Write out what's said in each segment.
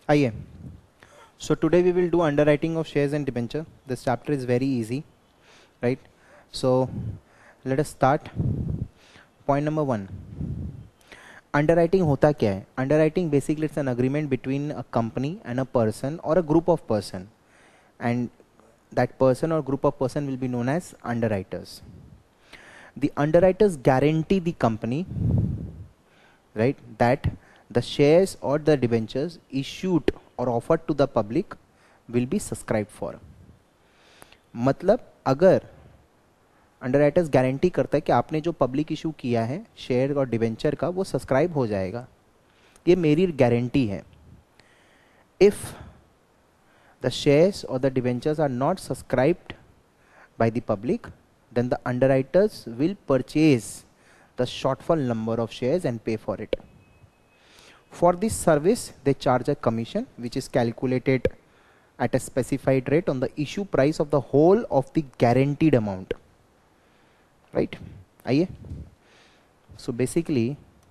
आइए. So today we will do underwriting of shares and debenture. This chapter is very easy, right? So let us start. Point number 1. Underwriting होता क्या है? Underwriting basically it's an agreement between a company and a person or a group of person, and that person or group of person will be known as underwriters. The underwriters guarantee the company, right, that the shares or the debentures issued or offered to the public will be subscribed for. मतलब अगर underwriters guarantee करता है कि आपने जो public issue किया है share और डिवेंचर का वो सब्सक्राइब हो जाएगा, ये मेरी गारंटी है. इफ द शेयर्स और the debentures are not subscribed by the public, then the underwriters will purchase the shortfall number of shares and pay for it. For this service, they charge a commission which is calculated at a specified rate on the issue price of the whole of the guaranteed amount. Right? आइए. So basically,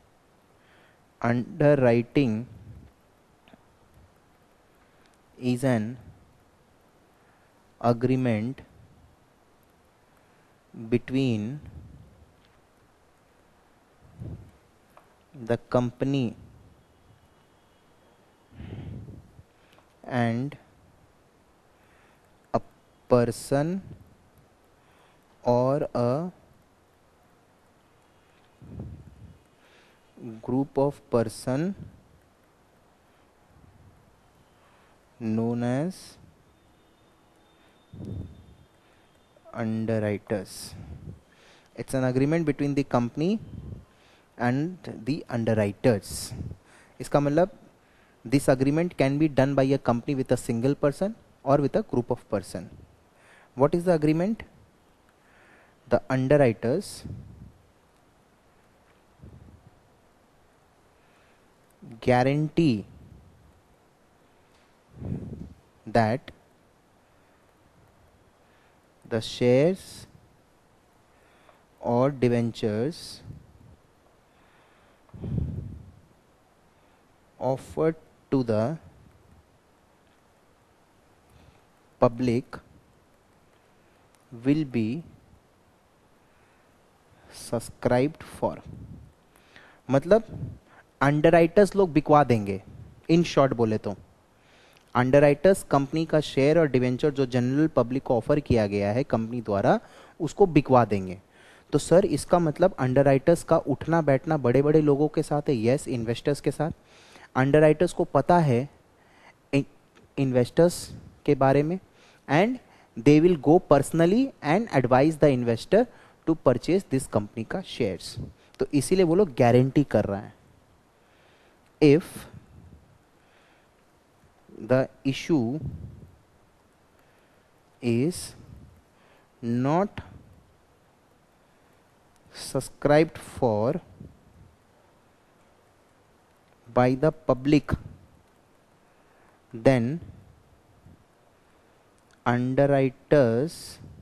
underwriting is an agreement between the company and a person or a group of person known as underwriters. It's an agreement between the company and the underwriters. इसका मतलब this agreement can be done by a company with a single person or with a group of person. What is the agreement? The underwriters guarantee that the shares or debentures offered to the public will be subscribed for. मतलब underwriters लोग बिकवा देंगे. In short बोले तो underwriters company का share और debenture जो general public को ऑफर किया गया है कंपनी द्वारा उसको बिकवा देंगे. तो सर इसका मतलब अंडरराइटर्स का उठना बैठना बड़े बड़े लोगों के साथ है. यस, इन्वेस्टर्स के साथ. अंडरराइटर्स को पता है इन्वेस्टर्स के बारे में and they will go personally and advise the investor to purchase this company का शेयर्स. तो इसीलिए वो लोग गारंटी कर रहा है. If the issue is not subscribed for by the public, then underwriters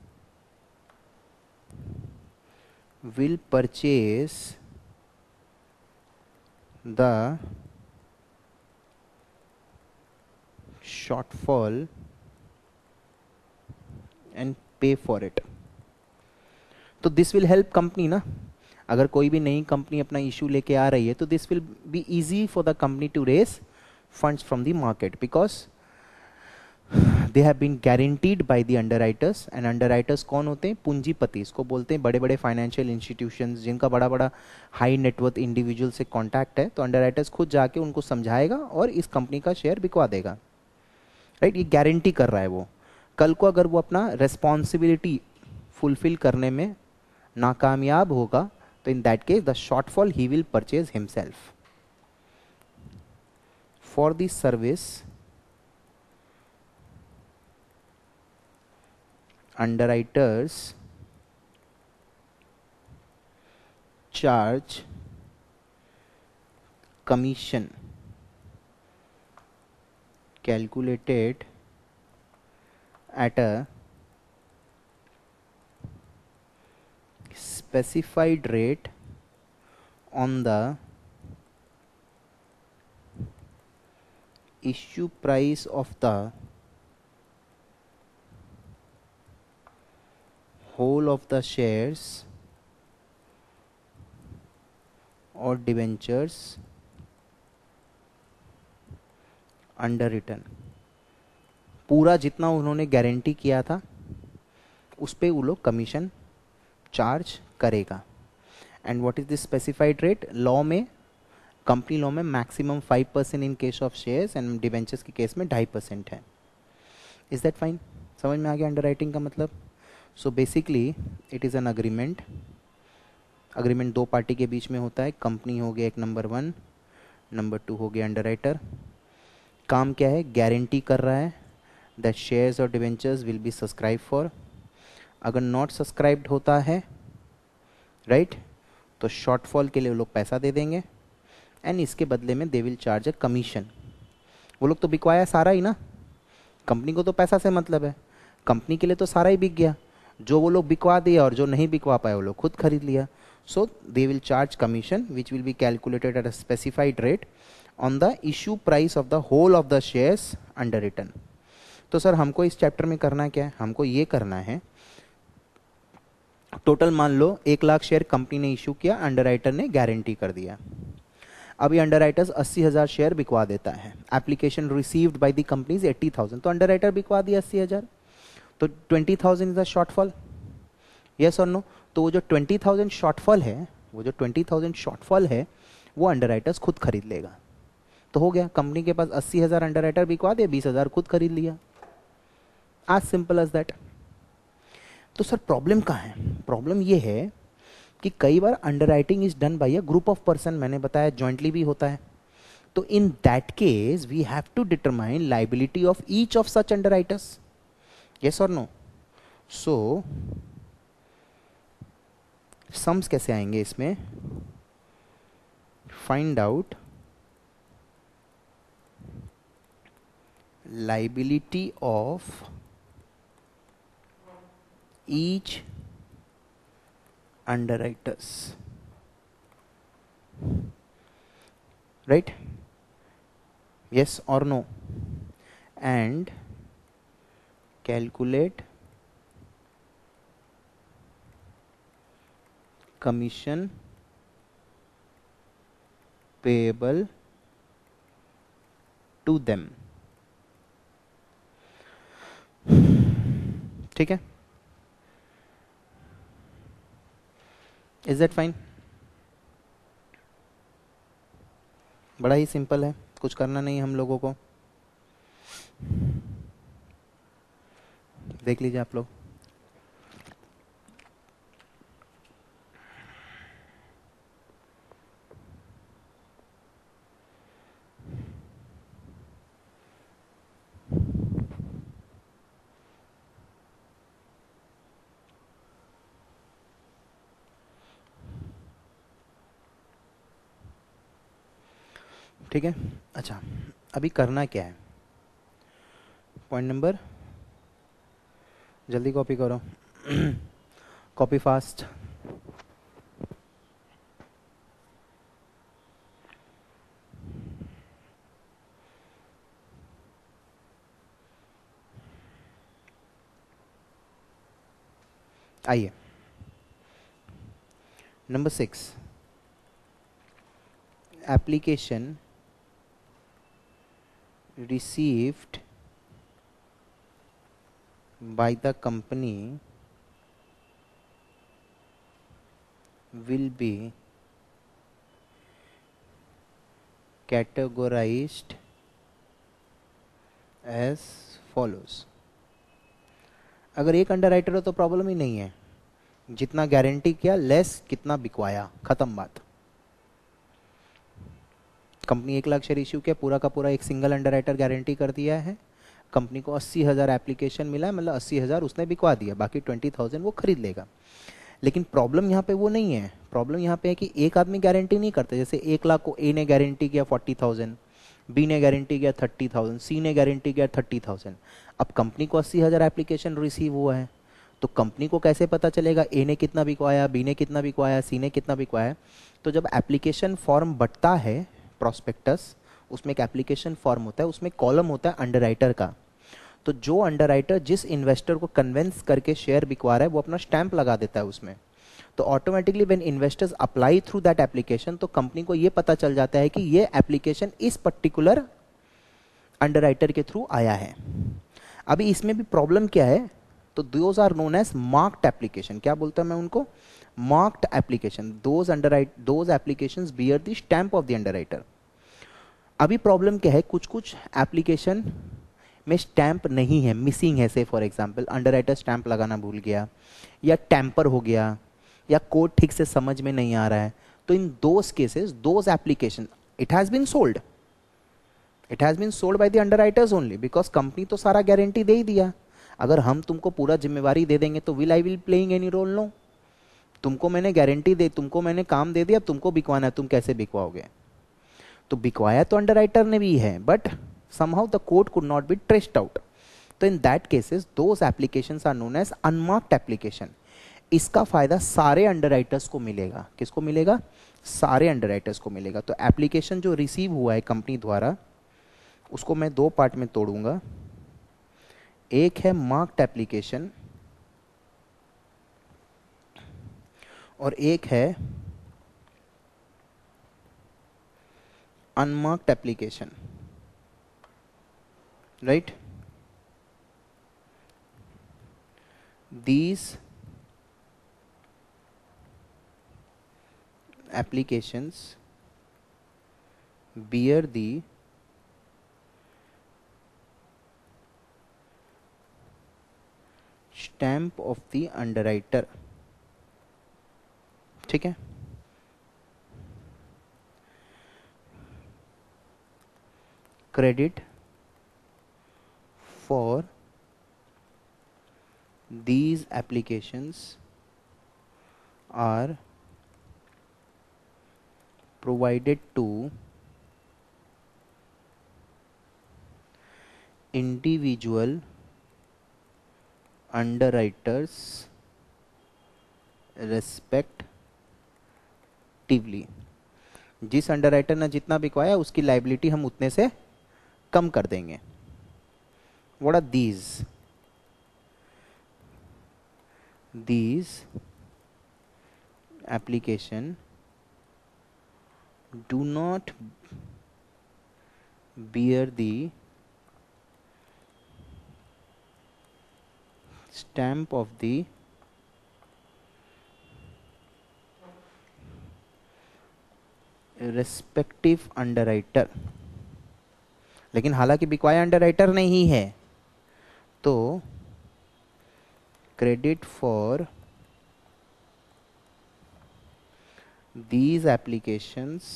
will purchase the shortfall and pay for it. तो this will help company ना. अगर कोई भी नई कंपनी अपना इशू लेके आ रही है तो this will be easy for the company to raise funds from the market because they have been guaranteed by the underwriters. And underwriters कौन होते हैं? पूंजीपति. इसको बोलते हैं बड़े बड़े फाइनेंशियल इंस्टीट्यूशंस जिनका बड़ा बड़ा हाई नेटवर्थ इंडिविजुअल से कॉन्टैक्ट है. तो अंडरराइटर्स खुद जाके उनको समझाएगा और इस कंपनी का शेयर बिकवा देगा. राइट? ये गारंटी कर रहा है वो. कल को अगर वो अपना रेस्पॉन्सिबिलिटी फुलफिल करने में नाकामयाब होगा तो in that case the shortfall he will purchase himself. For this service underwriters charge commission calculated at a specified rate on the issue price of the whole of the shares or debentures underwritten, पूरा जितना उन्होंने guarantee किया था उस पे वो लोग commission charge करेगा. And what is the specified rate? Law में, कंपनी लॉ में maximum 5% in case of shares and debentures के केस में 2.5% है. Is that fine? समझ में आ गया अंडरराइटिंग का मतलब? So basically it is an agreement. Agreement दो पार्टी के बीच में होता है. कंपनी हो गया एक नंबर 1, नंबर 2 हो गया अंडरराइटर. काम क्या है? गारंटी कर रहा है दैट शेयर्स और debentures will be subscribe for. अगर नॉट सब्सक्राइब्ड होता है राइट तो शॉर्टफॉल के लिए वो लोग पैसा दे देंगे एंड इसके बदले में they will charge a commission. वो लोग तो बिकवाया सारा ही ना, कंपनी को तो पैसा से मतलब है, कंपनी के लिए तो सारा ही बिक गया. जो वो लोग बिकवा दिया और जो नहीं बिकवा पाए वो लोग खुद खरीद लिया. So they will charge commission which will be calculated at a specified rate on the issue price of the whole of the shares underwritten. तो सर हमको इस चैप्टर में करना क्या है? हमको ये करना है, टोटल मान लो 1 लाख शेयर कंपनी ने इशू किया, अंडरराइटर ने गारंटी कर दिया. अभी अंडरराइटर्स 80,000 शेयर बिकवा देता है. Application received by the companies 80,000, तो अंडरराइटर बिकवा दिया 80,000, तो 20,000 इज द शॉर्टफॉल. यस और नो? तो वो जो 20,000 शॉर्टफॉल है, वो जो 20,000 शॉर्टफॉल है वो अंडरराइटर्स खुद खरीद लेगा. तो हो गया, कंपनी के पास 80,000 अंडरराइटर बिकवा दिया, 20,000 खुद खरीद लिया. आज सिंपल एज दैट. तो सर प्रॉब्लम कहाँ है? प्रॉब्लम ये है कि कई बार underwriting is done by a group of person. मैंने बताया जॉइंटली भी होता है. तो in that case we have to determine liability of each of such underwriters. Yes और नो? सो सम्स कैसे आएंगे इसमें? Find out liability of each underwriters, right? Yes or no? And calculate commission payable to them. ठीक है? Is that fine? बड़ा ही simple है, कुछ करना नहीं हम लोगों को. देख लीजिए आप लोग. ठीक है? अच्छा, अभी करना क्या है? पॉइंट नंबर, जल्दी कॉपी करो. Copy fast. आइए number 6, application received by the company will be categorized as follows. अगर एक अंडरराइटर हो तो प्रॉब्लम ही नहीं है, जितना गारंटी किया लेस कितना बिकवाया, खत्म बात. कंपनी 1 लाख शेयर इश्यू किया, पूरा का पूरा एक सिंगल अंडरराइटर गारंटी कर दिया है. कंपनी को 80,000 एप्लीकेशन मिला, मतलब 80,000 उसने बिकवा दिया, बाकी 20,000 वो खरीद लेगा. लेकिन प्रॉब्लम यहाँ पे वो नहीं है. प्रॉब्लम यहाँ पे है कि एक आदमी गारंटी नहीं करता. जैसे 1 लाख को ए ने गारंटी किया 40,000, बी ने गारंटी किया 30,000, सी ने गारंटी किया 30,000. अब कंपनी को 80,000 एप्लीकेशन रिसीव हुआ है, तो कंपनी को कैसे पता चलेगा ए ने कितना बिकवाया, बी ने कितना बिकवाया, सी ने कितना बिकवाया? तो जब एप्लीकेशन फॉर्म बटता है, प्रॉस्पेक्टस, उसमें एक एप्लीकेशन फॉर्म होता है, उसमें कॉलम होता है अंडरराइटर का। तो जो अंडरराइटर जिस इन्वेस्टर को कन्विंस करके शेयर बिकवा रहा है वो अपना स्टैंप लगा देता है उसमें। तो automatically when investors apply through that application, तो कंपनी को ये पता चल जाता है कि ये एप्लीकेशन इस पर्टिकुलर अंडरराइटर के थ्रू आया है। अभी इसमें भी प्रॉब्लम क्या है, तो those are known as marked application. क्या बोलता है मैं उनको? Marked application. Those applications bear the stamp of the underwriter. अभी प्रॉब्लम क्या है, कुछ कुछ एप्लीकेशन में स्टैंप नहीं है, मिसिंग है। से फॉर एग्जांपल अंडरराइटर स्टैंप लगाना भूल गया, या टैंपर हो गया, या कोड ठीक से समझ में नहीं आ रहा है। तो in those cases, those application, it has been sold, it has been sold by the underwriters only, because company तो सारा गारंटी दे ही दिया। अगर हम तुमको पूरा जिम्मेवारी दे देंगे तो will I will playing any role? No. तुमको मैंने गारंटी दे, तुमको मैंने काम दे दिया, अब तुमको बिकवाना है, तुम कैसे बिकवाओगे? तो बिकवाया तो अंडरराइटर ने भी है, but somehow the code could not be traced out. तो in that cases those applications are known as unmarked application. इसका फायदा सारे अंडरराइटर्स को मिलेगा। किसको मिलेगा? सारे अंडरराइटर्स को मिलेगा। तो एप्लीकेशन जो रिसीव हुआ है कंपनी द्वारा, उसको मैं दो पार्ट में तोड़ूंगा। एक है मार्क्ड एप्लीकेशन और एक है unmarked application, right? These applications bear the stamp of the underwriter। ठीक है? Credit for these applications are provided to individual underwriters respectively। जिस अंडरराइटर ने जितना बिकवाया उसकी लाइबिलिटी हम उतने से कम कर देंगे। What are these? These application do not bear the stamp of the respective underwriter। लेकिन हालांकि बिकवाया अंडरराइटर नहीं है, तो credit for these applications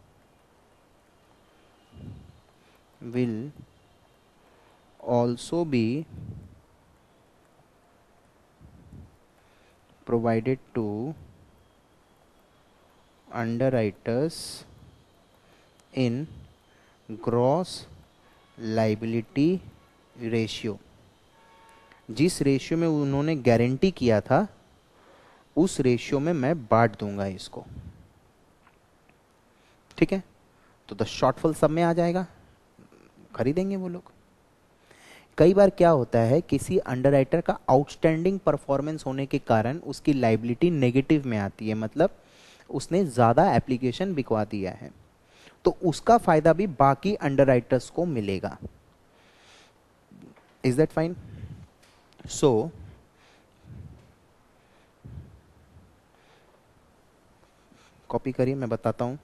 will also be provided to underwriters in gross liability ratio। जिस रेशियो में उन्होंने गारंटी किया था उस रेशियो में मैं बांट दूंगा इसको। ठीक है? तो द शॉर्टफॉल सब में आ जाएगा, खरीदेंगे वो लोग। कई बार क्या होता है, किसी अंडरराइटर का आउटस्टैंडिंग परफॉर्मेंस होने के कारण उसकी लाइबिलिटी नेगेटिव में आती है, मतलब उसने ज्यादा एप्लीकेशन बिकवा दिया है, तो उसका फायदा भी बाकी अंडरराइटर्स को मिलेगा। Is that fine? So copy करिए, मैं बताता हूं।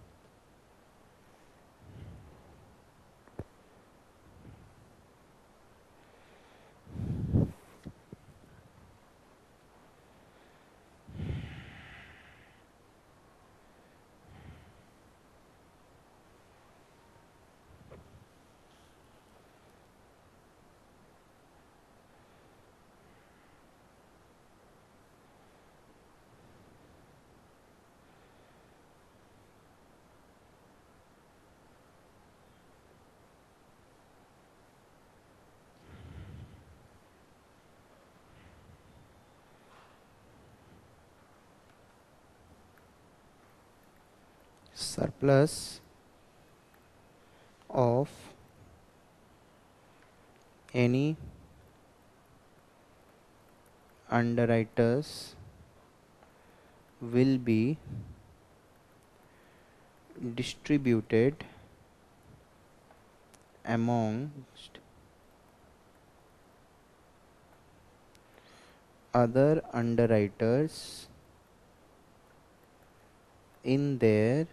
surplus of any underwriters will be distributed amongst other underwriters in their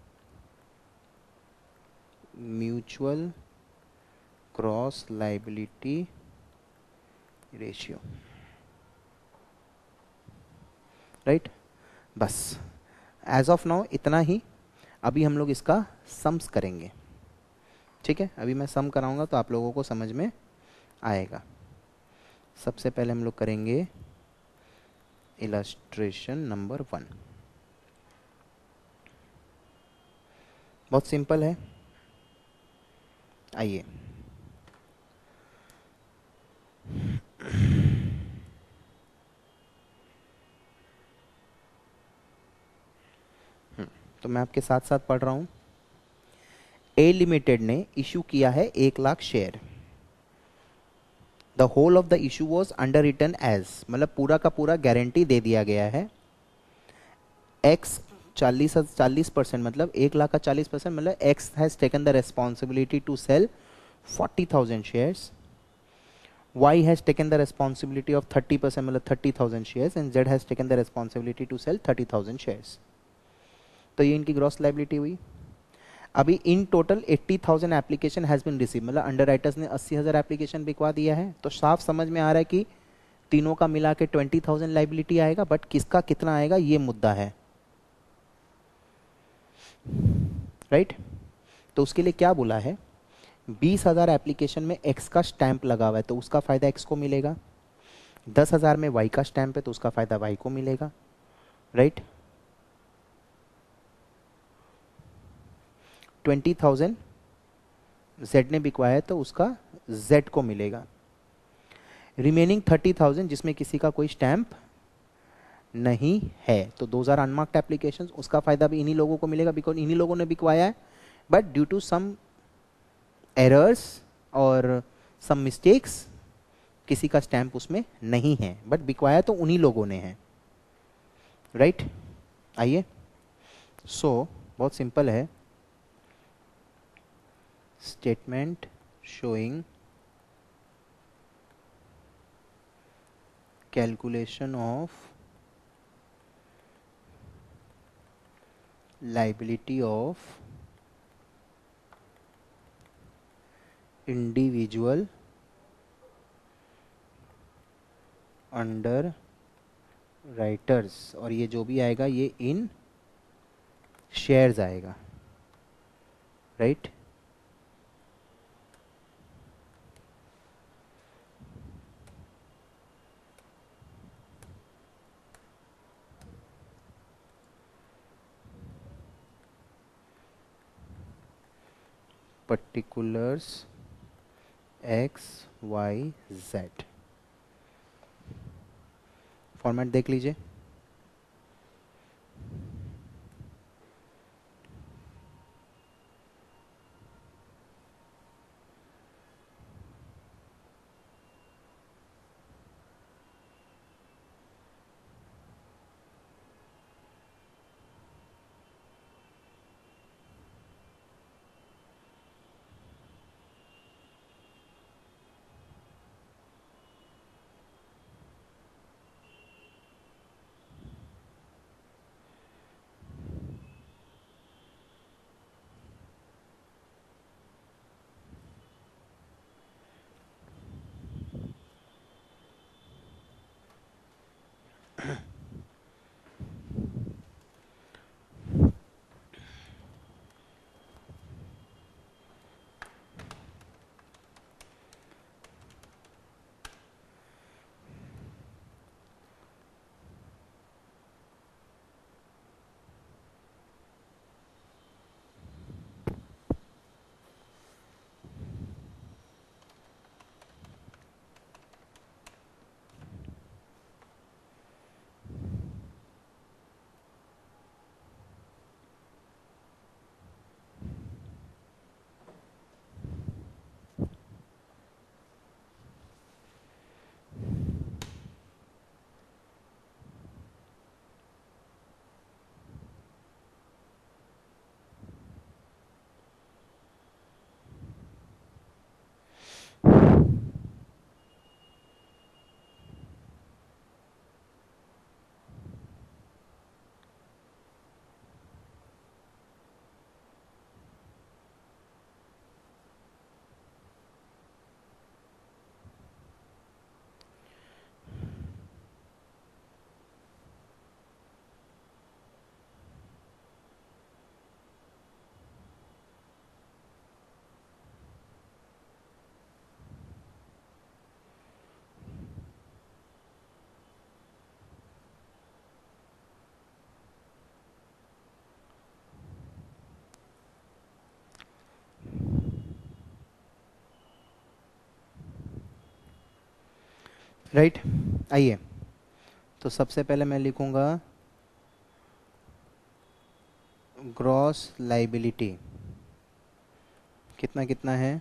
mutual cross liability ratio. Right, बस एज ऑफ नाउ इतना ही. अभी हम लोग इसका सम्स करेंगे. ठीक है, अभी मैं सम कराऊंगा तो आप लोगों को समझ में आएगा. सबसे पहले हम लोग करेंगे इलस्ट्रेशन नंबर 1. बहुत सिंपल है. आइए, तो मैं आपके साथ साथ पढ़ रहा हूं. ए लिमिटेड ने इशू किया है 1 lakh share. The whole of the issue was underwritten as, मतलब पूरा का पूरा गारंटी दे दिया गया है. एक्स 40% मतलब 1 लाख का 40%, मतलब X has taken the responsibility to sell 40,000 shares. Y has taken the responsibility of 30%, मतलब 30,000 shares, and Z has taken the responsibility to sell 30,000 shares. तो ये इनकी ग्रॉस लाइबिलिटी हुई. अभी in total 80,000 application has been receive, मतलब underwriters ने 80,000 application बिकवा दिया है. तो साफ समझ में आ रहा है कि तीनों का मिला के 20,000 लाइबिलिटी आएगा, बट किसका कितना आएगा ये मुद्दा है. राइट, तो उसके लिए क्या बोला है, 20,000 एप्लीकेशन में एक्स का स्टैंप लगा हुआ है तो उसका फायदा एक्स को मिलेगा. 10,000 में वाई का स्टैंप है तो उसका फायदा वाई को मिलेगा. राइट, 20,000 जेड ने बिकवाया है तो उसका जेड को मिलेगा. रिमेनिंग 30,000 जिसमें किसी का कोई स्टैंप नहीं है तो 2,000 अनमार्क्ड एप्लीकेशंस, उसका फायदा भी इन्हीं लोगों को मिलेगा बिकॉज इन्हीं लोगों ने बिकवाया है. But due to some errors और सम मिस्टेक्स किसी का स्टैंप उसमें नहीं है, बट बिकवाया तो उन्हीं लोगों ने है. राइट, आइए. सो बहुत सिंपल है. Statement showing calculation of liability of individual underwriters, और ये जो भी आएगा ये इन शेयर्स आएगा. Right, particulars X Y Z. Format देख लीजिए. राइट। आइए, तो सबसे पहले मैं लिखूंगा ग्रॉस लाइबिलिटी कितना कितना है।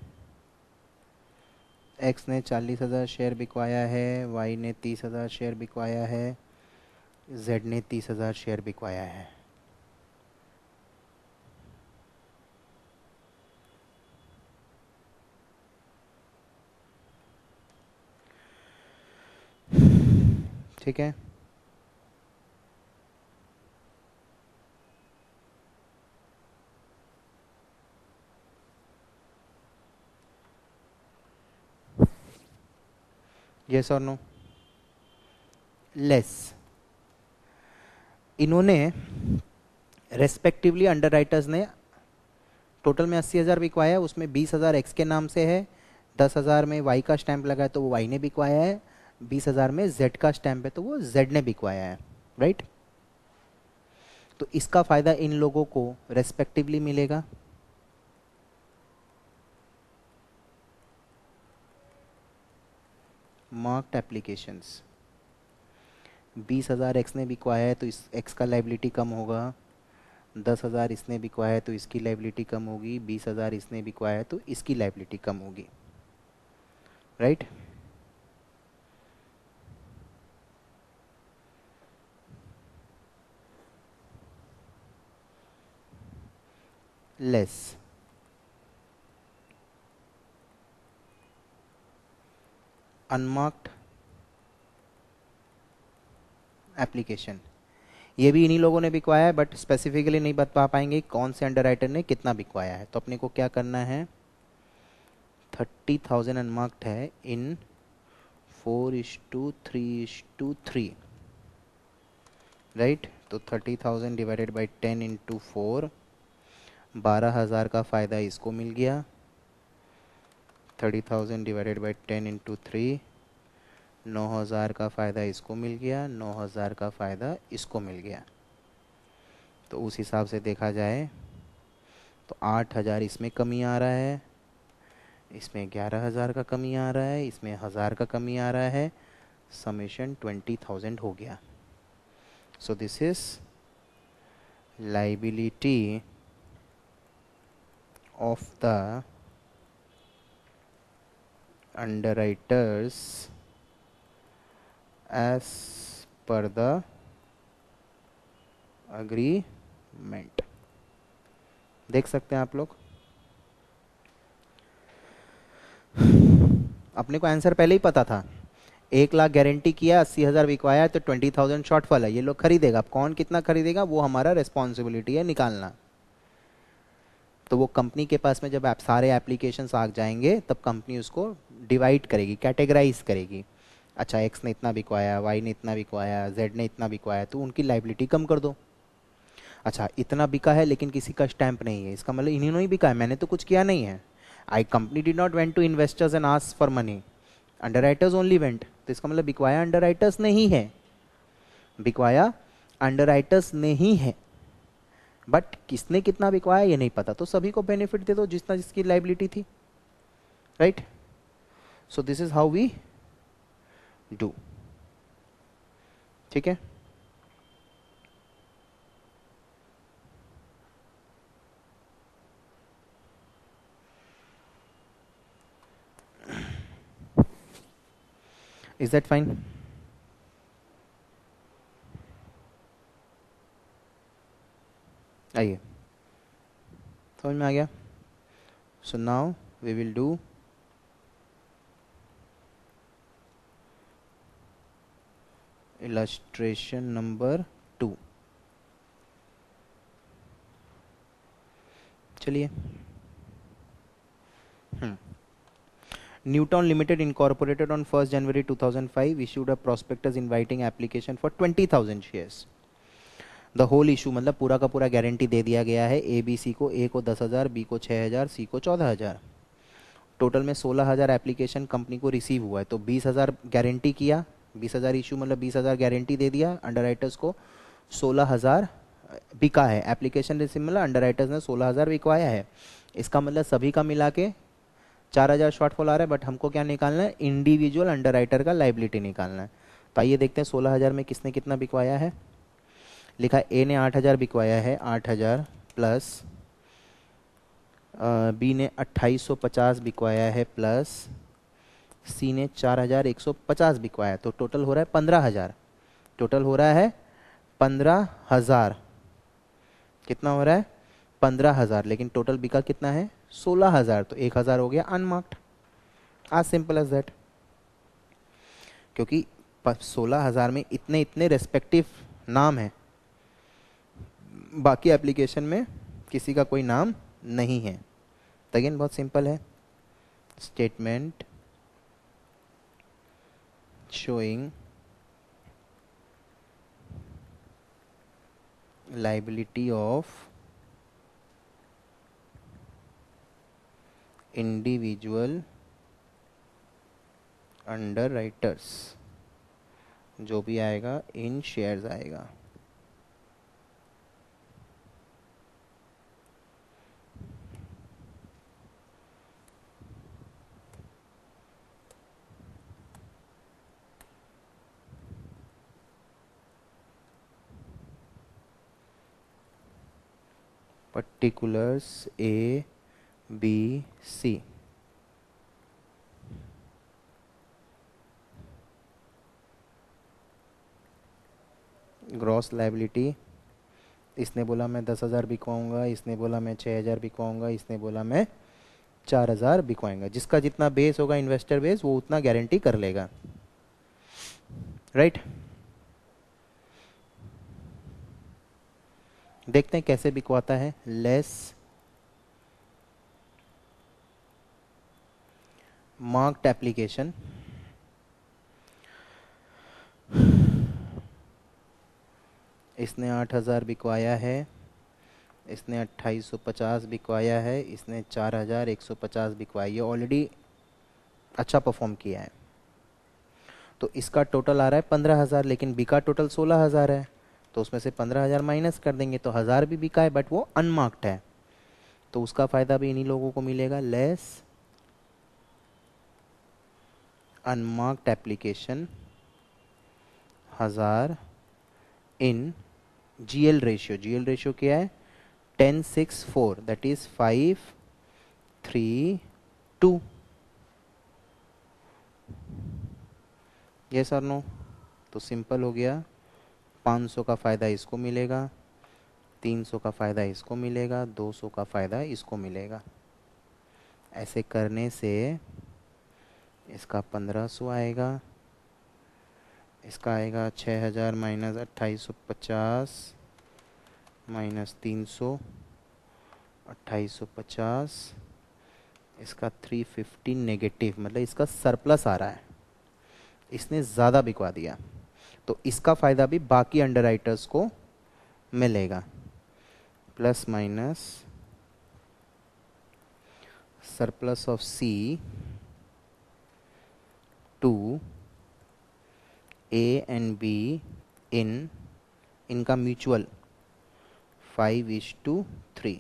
एक्स ने 40,000 शेयर बिकवाया है, वाई ने 30,000 शेयर बिकवाया है, जेड ने 30,000 शेयर बिकवाया है। ठीक है, यस और नो। लेस, इन्होंने रेस्पेक्टिवली अंडरराइटर्स ने टोटल में 80,000 बिकवाया, उसमें 20,000 एक्स के नाम से है, 10,000 में वाई का स्टैंप लगा है तो वो वाई ने बिकवाया है, 20,000 में जेड का स्टैंप है तो वो जेड ने बिकवाया है। राइट, तो इसका फायदा इन लोगों को रेस्पेक्टिवली मिलेगा। मार्क्ड एप्लीकेशंस, 20,000 एक्स ने बिकवाया है तो इस एक्स का लाइबिलिटी कम होगा, 10,000 इसने बिकवाया है तो इसकी लाइबिलिटी कम होगी, 20,000 इसने बिकवाया है तो इसकी लाइबिलिटी कम होगी। राइट, लेस, अनमार्क्ड एप्लीकेशन, ये भी इन्हीं लोगों ने बिकवाया है बट स्पेसिफिकली नहीं बता पाएंगे कौन से अंडरराइटर ने कितना बिकवाया है। तो अपने को क्या करना है, 30,000 अनमार्क्ड है इन 4:3:3। राइट, तो 30,000 डिवाइडेड बाई 10 इंटू 4, 12,000 का फ़ायदा इसको मिल गया। 30,000 डिवाइडेड बाई 10 इंटू 3, 9,000 का फ़ायदा इसको मिल गया, 9,000 का फ़ायदा इसको मिल गया। तो उस हिसाब से देखा जाए तो 8,000 इसमें कमी आ रहा है, इसमें 11,000 का कमी आ रहा है, इसमें 1,000 का कमी आ रहा है, समेशन 20,000 हो गया। So this is liability of the underwriters as per the agreement। देख सकते हैं आप लोग, अपने को आंसर पहले ही पता था। 1,00,000 गारंटी किया, 80,000 बिकवाया तो 20,000 शॉर्टफॉल है, ये लोग खरीदेगा। अब कौन कितना खरीदेगा वो हमारा रिस्पॉन्सिबिलिटी है निकालना। तो वो कंपनी के पास में जब आप सारे एप्लीकेशंस आ जाएंगे तब कंपनी उसको डिवाइड करेगी, कैटेगराइज करेगी। अच्छा, एक्स ने इतना बिकवाया, वाई ने इतना बिकवाया, जेड ने इतना बिकवाया, तो उनकी लाइबिलिटी कम कर दो। अच्छा, इतना बिका है लेकिन किसी का स्टैंप नहीं है, इसका मतलब इन्होंने ही बिका है, मैंने तो कुछ किया नहीं है। I company did not went to investors and ask for money, underwriters only went. तो इसका मतलब बिकवाया अंडरराइटर्स ने ही है, बिकवाया अंडरराइटर्स ने ही है, बट किसने कितना बिकवाया ये नहीं पता। तो सभी को बेनिफिट दे दो जितना जिसकी लाइबिलिटी थी। Right, so this is how we do. ठीक है, इज दैट फाइन? आइए, समझ में आ गया? So now we will do illustration number 2। चलिए, Newton Limited incorporated on 1st January 2005 issued a prospectus inviting application for 20,000 shares। The whole issue मतलब पूरा का पूरा गारंटी दे दिया गया है ए बी सी को, ए को 10,000, बी को 6,000, सी को 14,000। टोटल में 16,000 एप्लीकेशन कंपनी को रिसीव हुआ है। तो 20,000 गारंटी किया, 20,000 इशू मतलब 20,000 गारंटी दे दिया अंडरराइटर्स को, 16,000 बिका है। एप्लीकेशन रिसीव मतलब अंडरराइटर्स ने 16,000 बिकवाया है। इसका मतलब सभी का मिला के 4000 शॉर्टफॉल आ रहा है, बट हमको क्या निकालना है, इंडिविजुअल अंडरराइटर का लाइबिलिटी निकालना है। तो आइए देखते हैं 16000 में किसने कितना बिकवाया है। लिखा ए ने 8000 बिकवाया है, 8000 प्लस बी ने 2850 बिकवाया है, प्लस सी ने 4150 बिकवाया, तो टोटल हो रहा है 15000। टोटल हो रहा है 15000। कितना हो रहा है, 15000, लेकिन टोटल बिका कितना है, 16000, तो 1000 हो गया अनमार्क्ड। आज सिंपल एज दैट। क्योंकि 16000 में इतने इतने रेस्पेक्टिव नाम है, बाकी एप्लीकेशन में किसी का कोई नाम नहीं है। तो अगेन बहुत सिंपल है, statement showing liability of individual underwriters, जो भी आएगा इन शेयर्स आएगा। particulars A, B, C। Gross liability, इसने बोला मैं 10,000 बिकवाऊंगा, इसने बोला मैं 6,000 बिकवाऊंगा, इसने बोला मैं 4,000 बिकवाएंगा। जिसका जितना बेस होगा इन्वेस्टर बेस, वो उतना गारंटी कर लेगा, राइट। देखते हैं कैसे बिकवाता है। लेस मार्क्ड एप्लीकेशन, इसने 8,000 बिकवाया है, इसने 2850 बिकवाया है, इसने 4150 बिकवाई है, ऑलरेडी अच्छा परफॉर्म किया है। तो इसका टोटल आ रहा है 15,000, लेकिन बिका टोटल 16,000 है, तो उसमें से 15,000 माइनस कर देंगे तो 1000 भी बिका है, बट वो अनमार्क्ड है, तो उसका फायदा भी इन्हीं लोगों को मिलेगा। Less unmarked application 1000 in GL ratio. GL ratio क्या है, 10:6:4, दैट इज 5:3:2। यस और नो। तो सिंपल हो गया, 500 का फायदा इसको मिलेगा, 300 का फायदा इसको मिलेगा, 200 का फायदा इसको मिलेगा। ऐसे करने से इसका 1500 आएगा, इसका आएगा 6000 माइनस 2850 माइनस 300, 2850, इसका 350 नेगेटिव, मतलब इसका सरप्लस आ रहा है, इसने ज़्यादा बिकवा दिया, तो इसका फ़ायदा भी बाकी अंडरराइटर्स को मिलेगा। Plus minus surplus of C to A and B in, इनका mutual 5:3,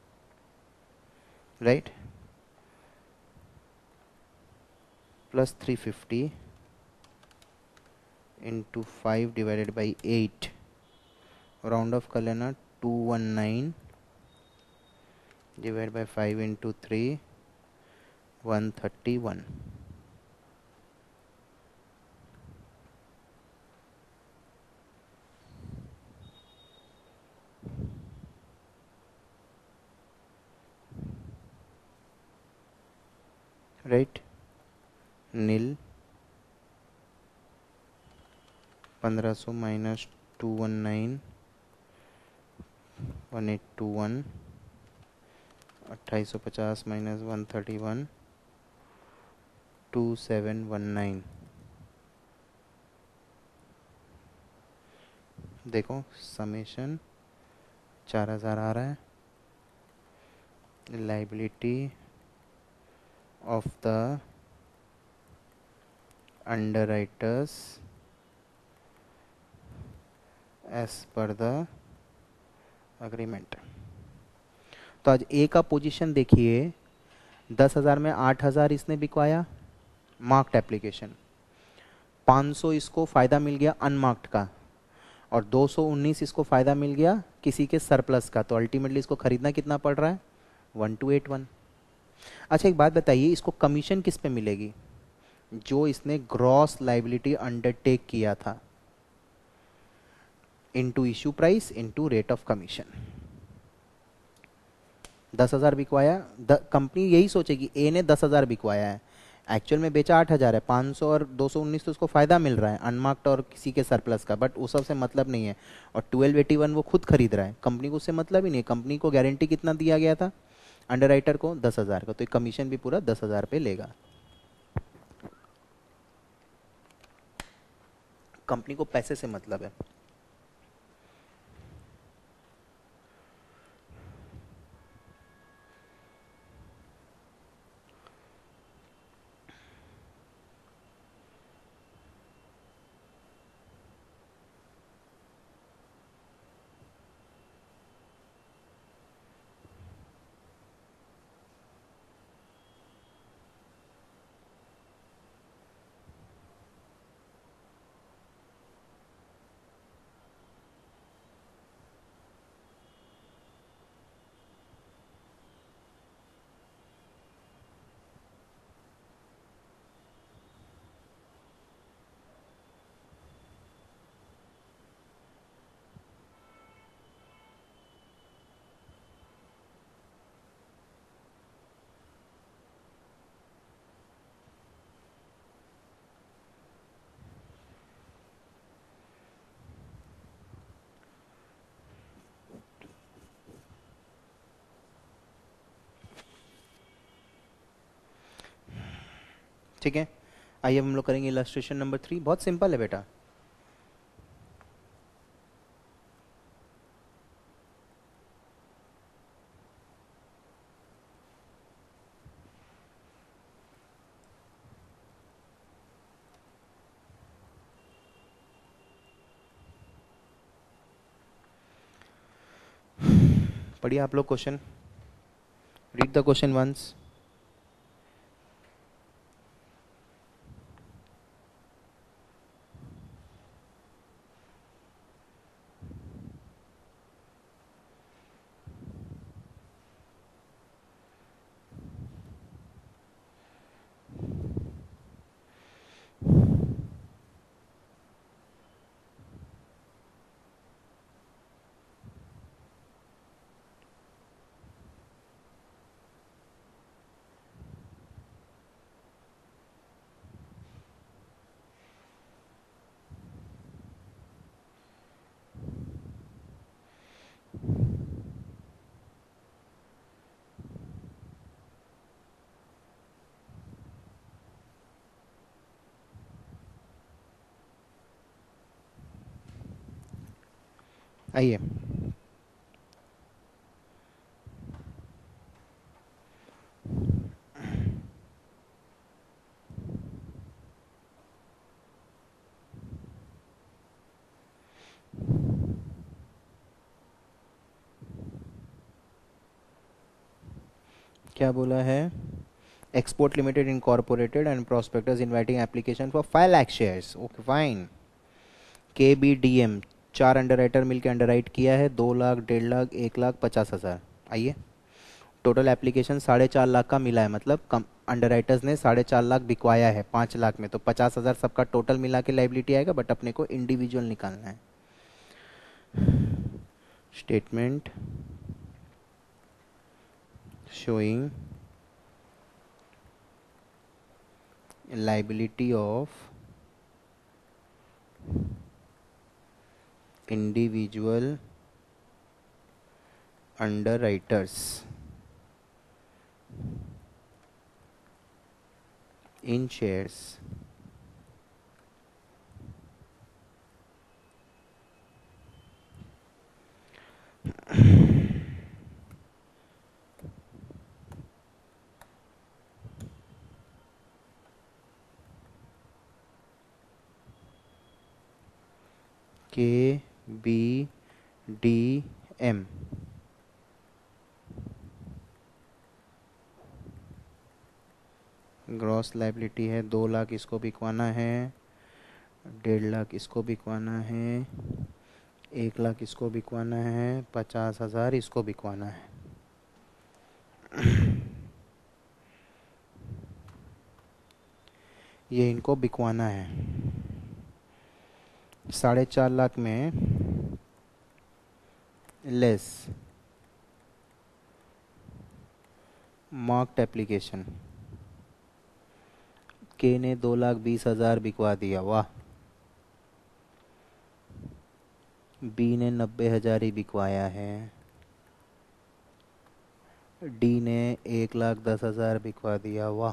right. Plus 350 into 5 divided by 8, round off कर लेना, 219 divide by 5 into 3, 131। Right, nil 1500 minus 219, 1821, 2850 minus 131, 2719। देखो समेशन 4000 आ रहा है। Liability of the underwriters as per the agreement. तो आज ए का पोजीशन देखिए, 10,000 में 8,000 इसने बिकवाया, मार्क्ड एप्लीकेशन। 500 इसको फ़ायदा मिल गया अनमार्क्ड का, और 219 इसको फ़ायदा मिल गया किसी के सरप्लस का। तो अल्टीमेटली इसको खरीदना कितना पड़ रहा है? 1281। अच्छा एक बात बताइए, इसको कमीशन किस पे मिलेगी? जो इसने ग्रॉस लाइबिलिटी अंडरटेक किया था, into issue price into rate of commission. 10,000 बिकवाया, कंपनी यही सोचेगी ए ने 10,000 बिकवाया है, एक्चुअल में बेचा 8,000 है, 500 और 219 तो उसको फायदा मिल रहा है अनमार्क्ड और किसी के सरप्लस का, बट उस सब से मतलब नहीं है। और 1281 वो खुद खरीद रहा है, कंपनी को उससे मतलब ही नहीं है। कंपनी को गारंटी कितना दिया गया था अंडरराइटर को? 10,000 का, तो कमीशन भी पूरा 10,000 पे लेगा। कंपनी को पैसे से मतलब है। ठीक है, आइए हम लोग करेंगे इलस्ट्रेशन नंबर 3। बहुत सिंपल है बेटा। पढ़िए आप लोग question, read the question once. आइए, क्या बोला है? Export limited incorporated and prospectus inviting application for 5 lakh shares. Okay fine. K B D M, 4 underwriter मिलकर अंडरराइट किया है, 2 लाख, 1.5 लाख, 1,50,000। आइए, टोटल एप्लीकेशन 4.5 लाख का मिला है, मतलब कम अंडरराइटर्स ने 4.5 लाख बिकवाया है 5 लाख में, तो 50,000 सबका टोटल मिला के लाइबिलिटी आएगा, बट अपने को इंडिविजुअल निकालना है। Statement showing liability of individual underwriters in shares K B D M gross liability है 2 लाख, इसको बिकवाना है, 1.5 लाख इसको बिकवाना है, 1 लाख इसको बिकवाना है, 50,000 इसको बिकवाना है। ये इनको बिकवाना है। 4.5 लाख में लेस मार्क्ड एप्लीकेशन, के ने 2,20,000 बिकवा दिया, वाह। बी ने 90,000 ही बिकवाया है, डी ने 1,10,000 बिकवा दिया, वाह।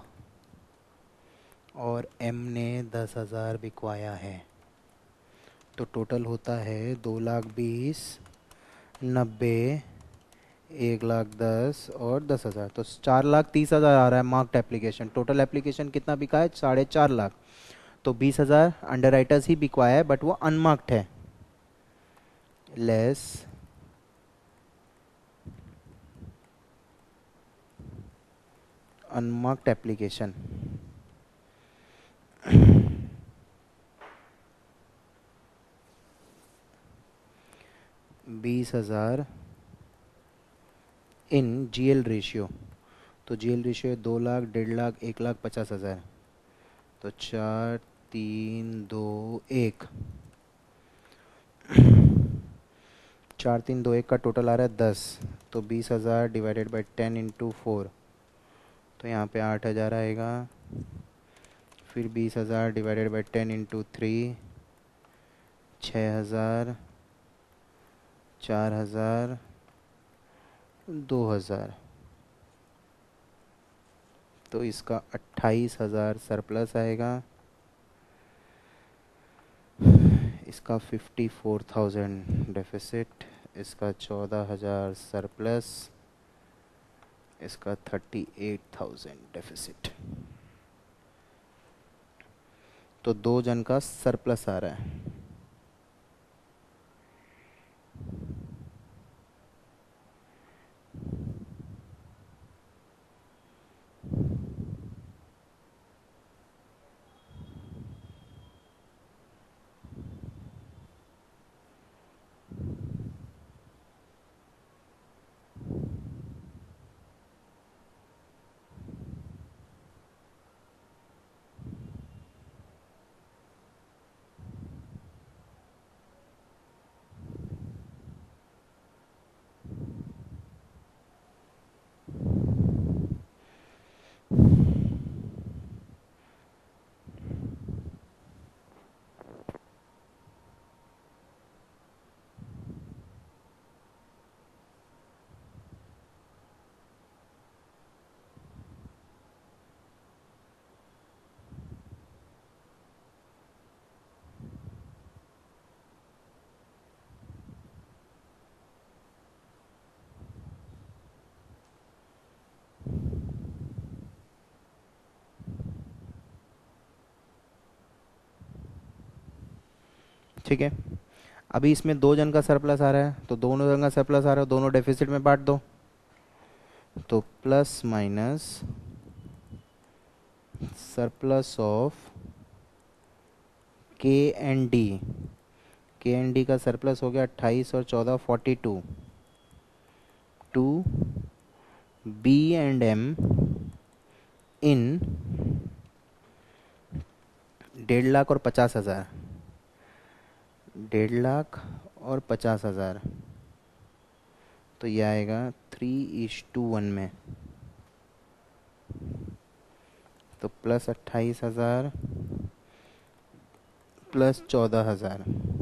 और एम ने 10,000 बिकवाया है। तो टोटल होता है 2,20,000, 90, 1,10,000 और 10,000, तो 4,30,000 आ रहा है मार्क्ड एप्लीकेशन। टोटल एप्लीकेशन कितना बिका है? 4.5 लाख। तो 20,000 अंडर राइटर्स ही बिकवाया है, बट वो अनमार्क्ड है। Less unmarked application, 20,000 in GL ratio. तो जीएल रेशियो है 2 लाख, 1.5 लाख, 1,50,000। तो 4, 3, 2, 1, 4, 3, 2, 1 का टोटल आ रहा है 10। तो 20,000 डिवाइडेड बाई 10 इंटू 4, तो यहाँ पे 8,000 आएगा। फिर 20,000 डिवाइडेड बाई 10 इंटू 3, 6,000, 4,000, 2,000। तो इसका 28,000 सरप्लस आएगा। इसका 54,000 डेफिसिट, इसका 14,000 सरप्लस, इसका 38,000 डेफिसिट। तो 2 जन का सरप्लस आ रहा है। ठीक है, अभी इसमें 2 जन का सरप्लस आ रहा है, तो दोनों जन का सरप्लस आ रहा है, दोनों डेफिसिट में बांट दो। तो plus minus surplus of K and D. K and D का सरप्लस हो गया 28 और 14 42, to B and M in 1.5 lakh और 50,000, 1.5 लाख और 50,000। तो ये आएगा 3:1 में। तो प्लस 28,000 प्लस 14,000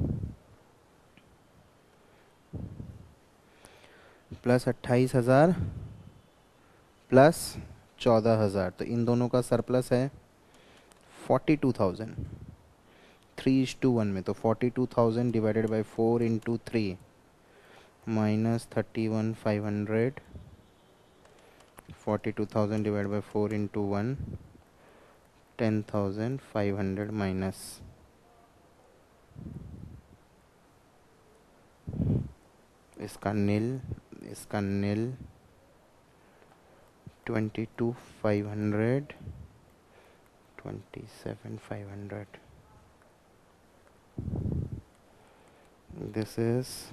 प्लस 28,000 प्लस 14,000, तो इन दोनों का सरप्लस है 42,000। 3:1 में, तो 42,000 divided by 4 into 3 minus 31,500। 42,000 divide by 4 into 1, 10,500 minus. इसका nil 22,500 27,500. This is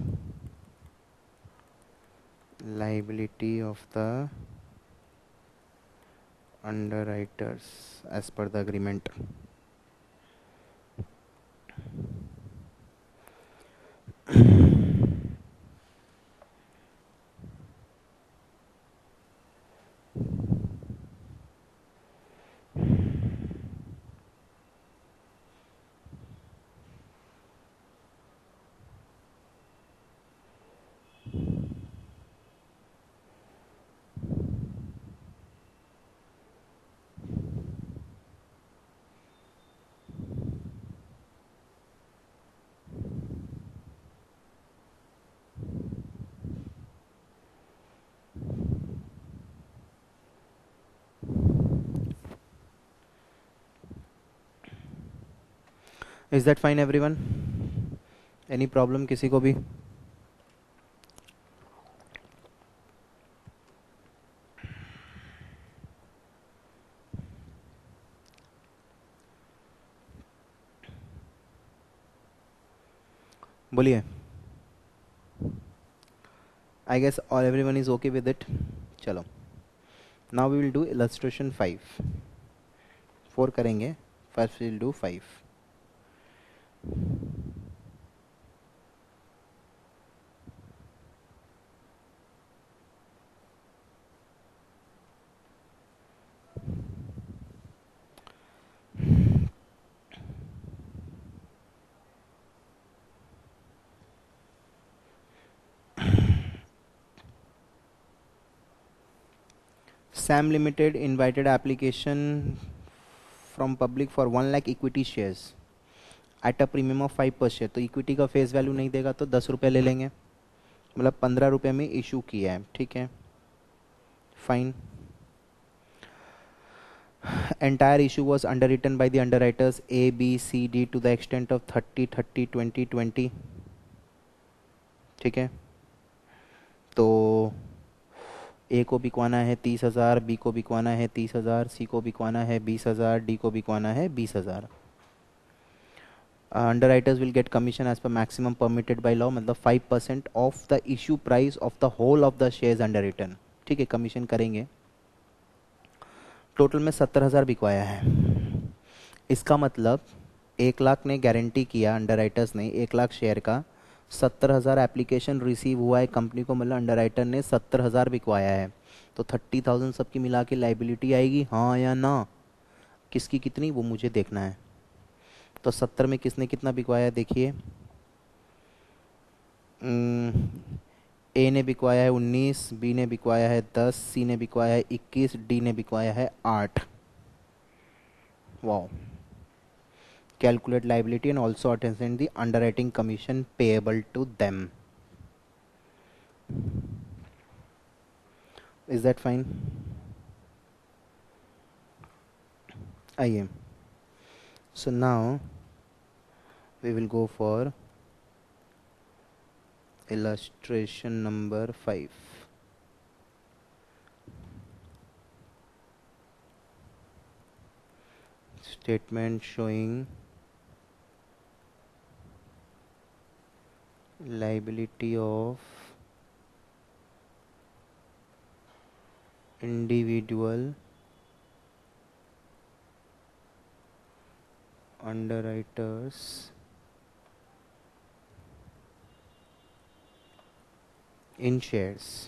liability of the underwriters as per the agreement. Is that fine everyone? Any problem किसी को भी? बोलिए. I guess all everyone is okay with it. चलो. Now we will do illustration 5. 4 करेंगे. First we will do 5. Sam Limited invited application from public for 1 lakh equity shares at a premium of 5 per share. तो equity का face value नहीं देगा तो 10 रुपये ले लेंगे, मतलब 15 रुपये में इशू किया है. ठीक है, fine. Entire issue was underwritten by the underwriters A, B, C, D to the extent of 30, 30, 20, 20. ठीक है, तो ए को बिकवाना है 30,000, बी को बिकवाना है 30,000, सी को बिकवाना है 20,000, डी को बिकवाना है 20,000. Underwriters will get commission as per maximum permitted by law, मतलब 5% of the issue price of the whole of the shares underwritten. ठीक है, कमीशन करेंगे. टोटल में 70,000 बिकवाया है. इसका मतलब 1 लाख ने गारंटी किया, अंडरराइटर्स ने 1 लाख शेयर का. 70,000 एप्लीकेशन रिसीव हुआ है कंपनी को, मतलब अंडरराइटर ने 70,000 बिकवाया है. तो 30,000 सबकी मिला के लाइबिलिटी आएगी, हाँ या ना? किसकी कितनी वो मुझे देखना है. तो 70 में किसने कितना बिकवाया है देखिए. ए ने बिकवाया है 19, बी ने बिकवाया है 10, सी ने बिकवाया है 21, डी ने बिकवाया है 8. Wow. Calculate liability and also attend the underwriting commission payable to them. Is that fine? आइए. So now we will go for illustration number 5. Statement showing liability of individual underwriters in shares.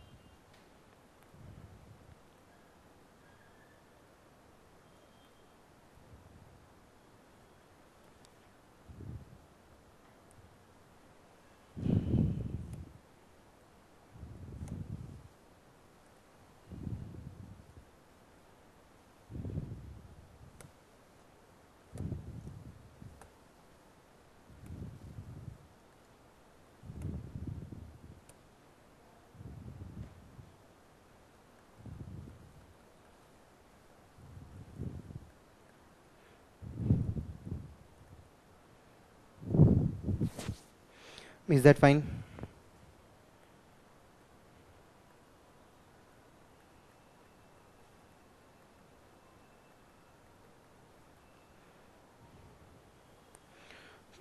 Is that fine?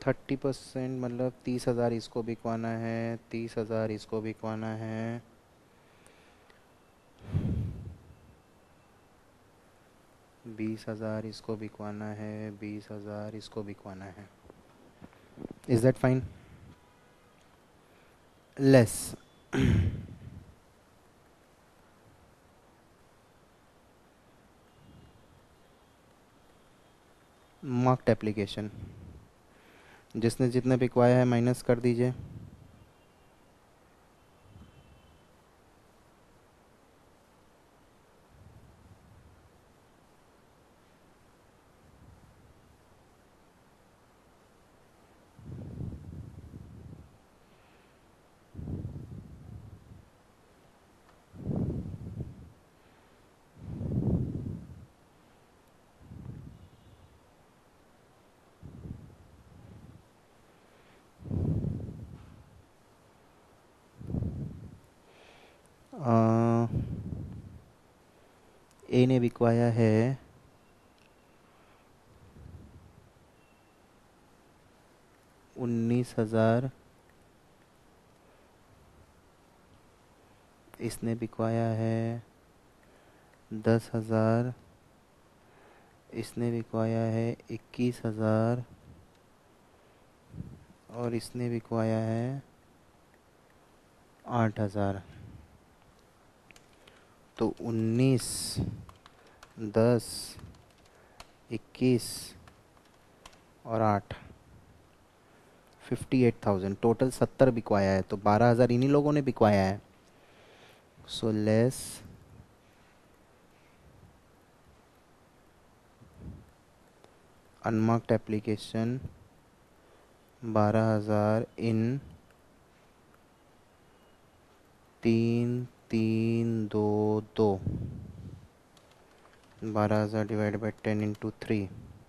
30% मतलब 30,000 इसको बिकवाना है, 30,000 इसको बिकवाना है, 20,000 इसको बिकवाना है, 20,000 इसको बिकवाना है. Is that fine? Less. Marked application. जिसने जितने बिकवाया है माइनस कर दीजिए. ए ने बिकवाया है 19,000, इसने बिकवाया है 10,000, इसने बिकवाया है 21,000 और इसने बिकवाया है 8,000. तो 19, 10, 21 और 8, 58,000. टोटल 70 बिकवाया है, तो 12,000 इन्हीं लोगों ने बिकवाया है. So less unmarked application 12,000 in 3, 3, 2, 2. 12,000 divide by 10 into 3.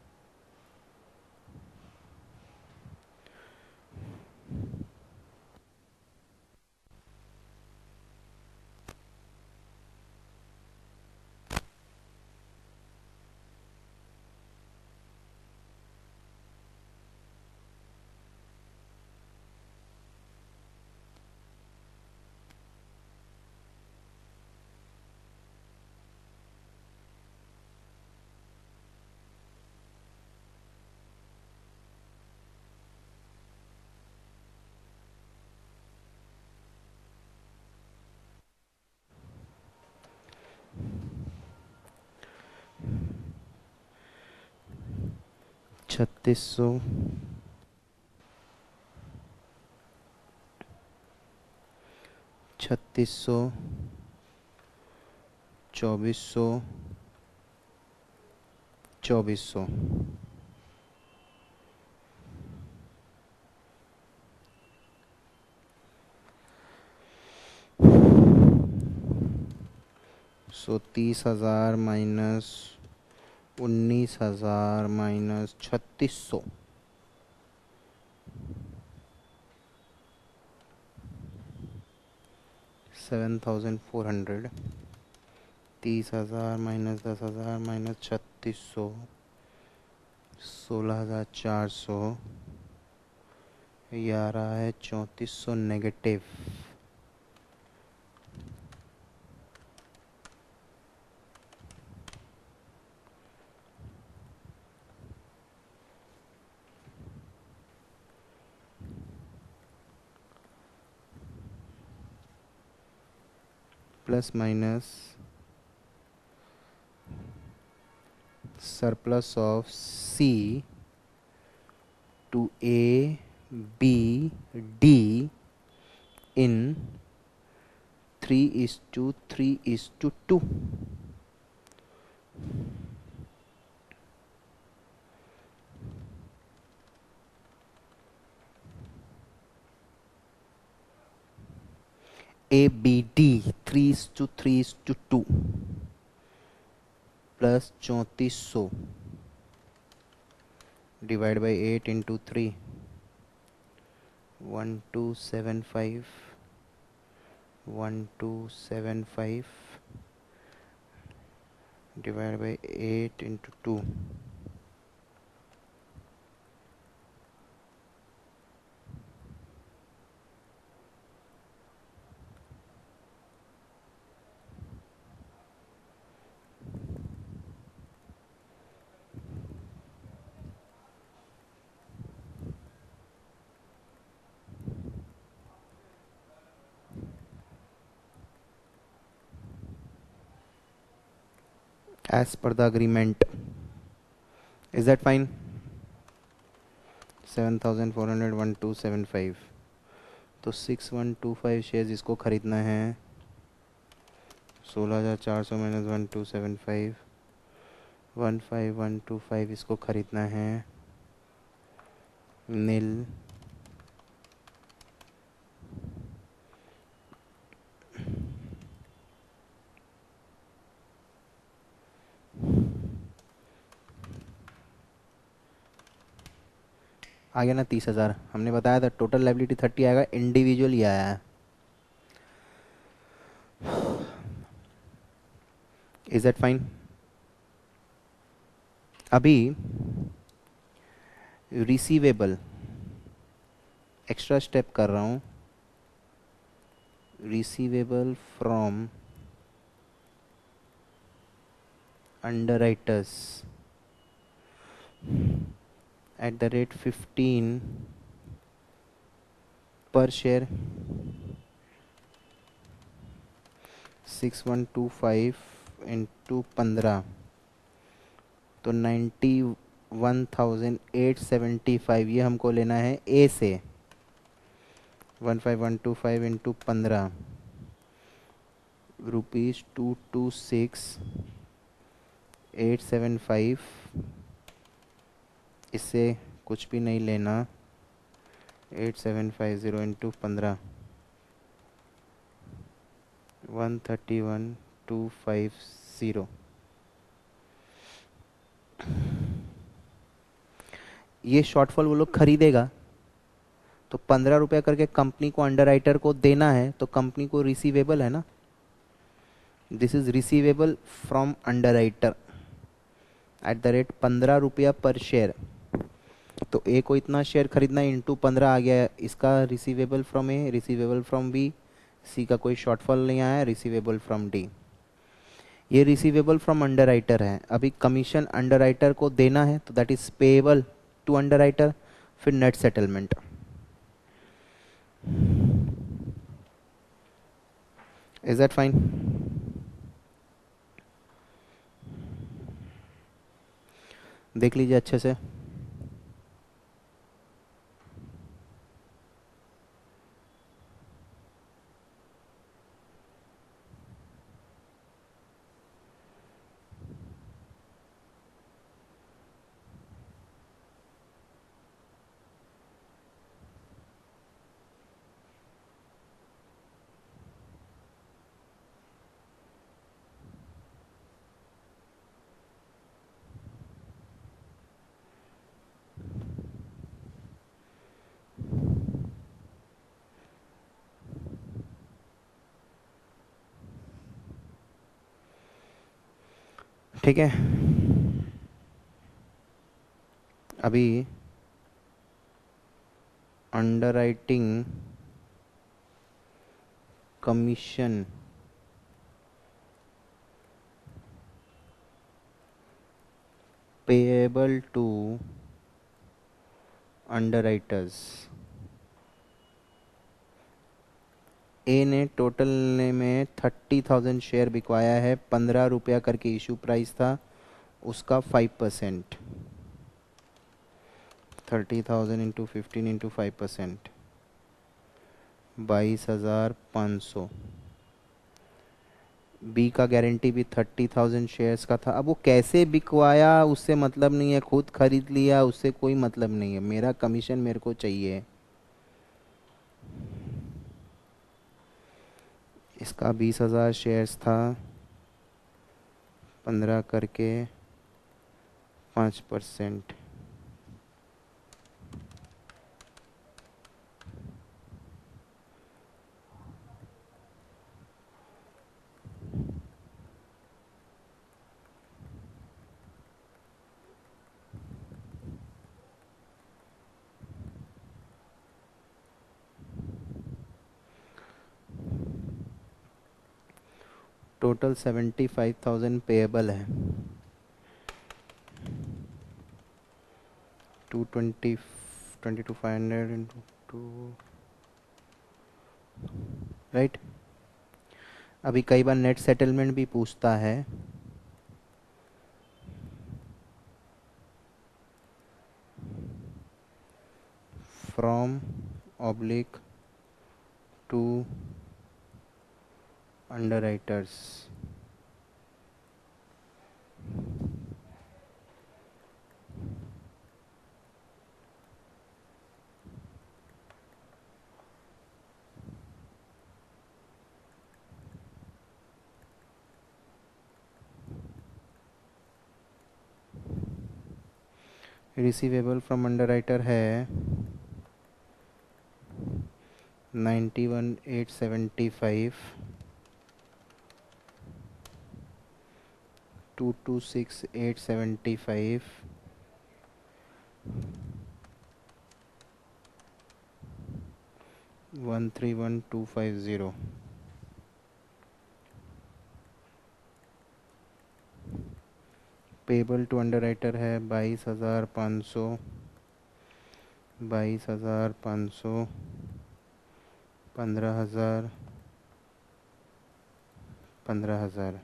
छत्तीस सौ, 3600, 2400, 2400. So 30,000 minus 19,000 minus 3600, 7,400. 30,000 minus 10,000 minus 3600, 16,400. ये आ रहा है 3400 negative. Plus minus surplus of C to A, B, D in 3:3:2. A, B, D 3:3:2 plus 3400 divide by 8 into 3, 1275, 1275 divide by 8 into 2, as per the agreement. Is that fine? 7,400 तो 6125 shares इसको खरीदना है. 16,400 minus 1275 15125 इसको खरीदना है. नील आ गया ना 30,000. हमने बताया था टोटल लायबिलिटी 30 आएगा, इंडिविजुअल ही आया है. Is that fine? अभी रिसीवेबल एक्स्ट्रा स्टेप कर रहा हूं. Receivable from underwriters at the rate 15 per share. 6125 into 15 तो 91,875 ये हमको लेना है ए से. 15125 into 15 ₹226,875. इससे कुछ भी नहीं लेना. 8750 into 15 131,250. ये शॉर्टफॉल वो लोग खरीदेगा तो 15 रुपया करके कंपनी को अंडरराइटर को देना है, तो कंपनी को रिसीवेबल है ना. This is receivable from underwriter at the rate 15 रुपया पर शेयर. तो ए को इतना शेयर खरीदना है, इंटू 15 आ गया. इसका receivable from A, receivable from B, C का कोई शॉर्टफॉल नहीं आया, रिसीवेबल फ्रॉम डी. ये रिसीवेबल फ्रॉम अंडरराइटर है. अभी कमीशन अंडरराइटर को देना है तो that is payable to underwriter. फिर net settlement. Is that fine? देख लीजिए अच्छे से. ठीक है. अभी underwriting commission payable to underwriters. A ने टोटल में 30,000 शेयर बिकवाया है. 15 रुपया करके इशू प्राइस था, उसका 5%. 30,000 इंटू 15 इंटू 5%, 22,500. बी का गारंटी भी 30,000 शेयर्स का था. अब वो कैसे बिकवाया उससे मतलब नहीं है, खुद खरीद लिया उससे कोई मतलब नहीं है. मेरा कमीशन मेरे को चाहिए. इसका 20,000 शेयर्स था, 15 करके 5%. टोटल 75,000 पेएबल है. 22,500 इंटू 2, राइट. अभी कई बार नेट सेटलमेंट भी पूछता है. from oblique to underwriters. Receivable from underwriter है 91,875, 226,875, 131,250. पेबल टू अंडरराइटर है 22,500, 22,500, 15,000, 15,000.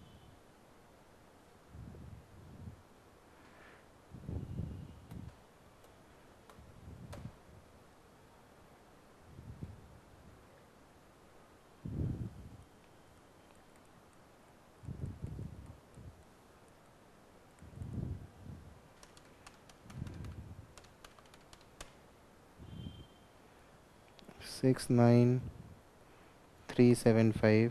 Six nine 375,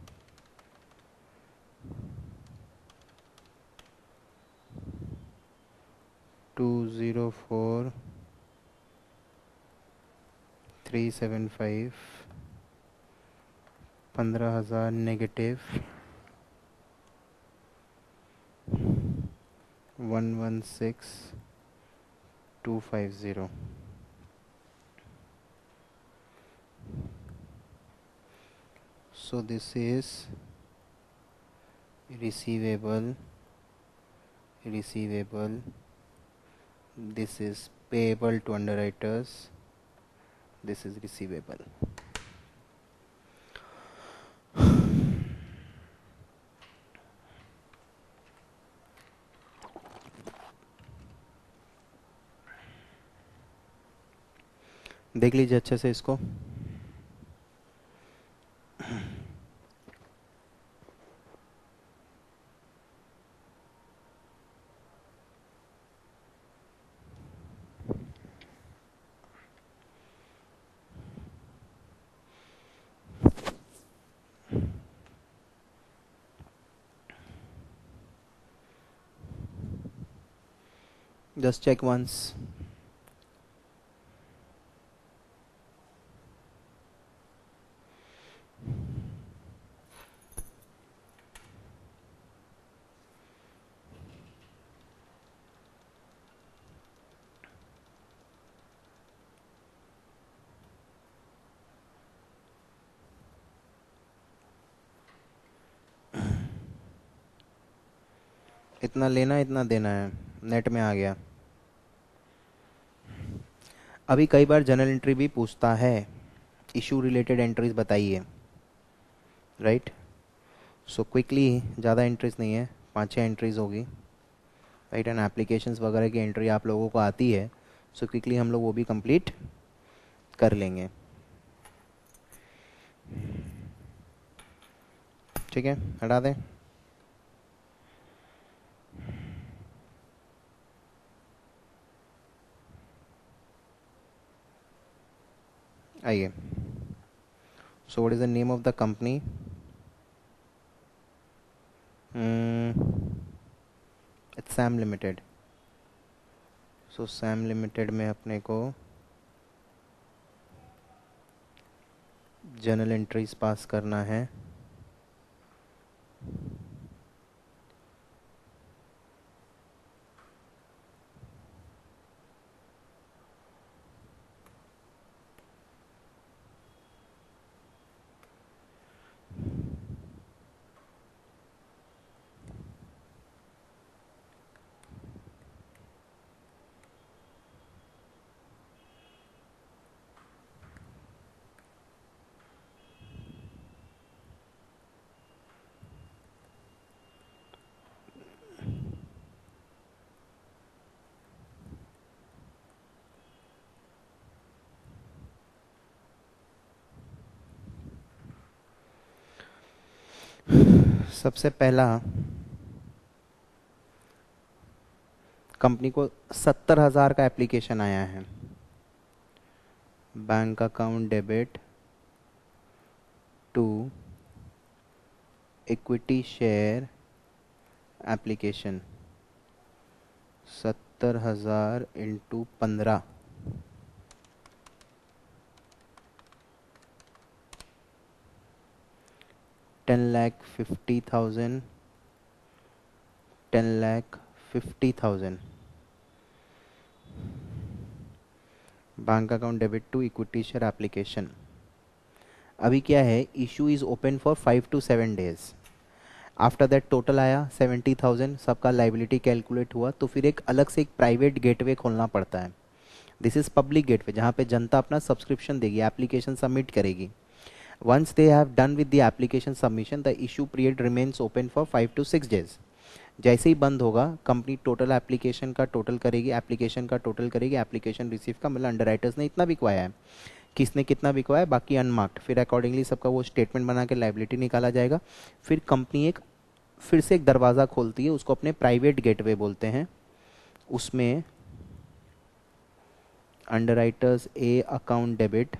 204 375, 15,000 negative, 116,250. So this is receivable, this is payable to underwriters, this is receivable. देख लीजिए अच्छे से इसको. Just check once. इतना लेना इतना देना है, नेट में आ गया. अभी कई बार जनरल एंट्री भी पूछता है, इशू रिलेटेड एंट्रीज बताइए, राइट. सो क्विकली, ज़्यादा एंट्रीज नहीं है, 5-6 एंट्रीज होगी, राइट. एंड एप्लीकेशंस वगैरह की एंट्री आप लोगों को आती है, सो क्विकली हम लोग वो भी कंप्लीट कर लेंगे. ठीक है, हटा दें. आइए. So what is the name of the company? It's Sam limited. So Sam limited में अपने को जर्नल एंट्रीज पास करना है. सबसे पहला कंपनी को 70,000 का एप्लीकेशन आया है, bank account debit to equity share application, 70,000 into 15, 10,50,000, 10,50,000 bank account debit to equity share application. अभी क्या है, issue is open for 5 to 7 days. After that total आया 70,000, सबका लाइबिलिटी कैलकुलेट हुआ, तो फिर एक अलग से एक प्राइवेट गेटवे खोलना पड़ता है। दिस इज पब्लिक गेटवे, जहाँ पे जनता अपना सब्सक्रिप्शन देगी, एप्लीकेशन सबमिट करेगी। Once they have done with the application submission, the issue period remains open for 5 to 6 days. जैसे ही बंद होगा, कंपनी टोटल एप्लीकेशन का टोटल करेगी, एप्लीकेशन का टोटल करेगी, एप्लीकेशन रिसीव का मतलब अंडरराइटर्स ने इतना बिकवाया है, किसने कितना बिकवाया है, बाकी अनमार्क्ड, फिर अकॉर्डिंगली सबका वो स्टेटमेंट बना के लाइबिलिटी निकाला जाएगा। फिर कंपनी एक फिर से एक दरवाज़ा खोलती है, उसको अपने प्राइवेट गेटवे बोलते हैं। उसमें underwriters A account debit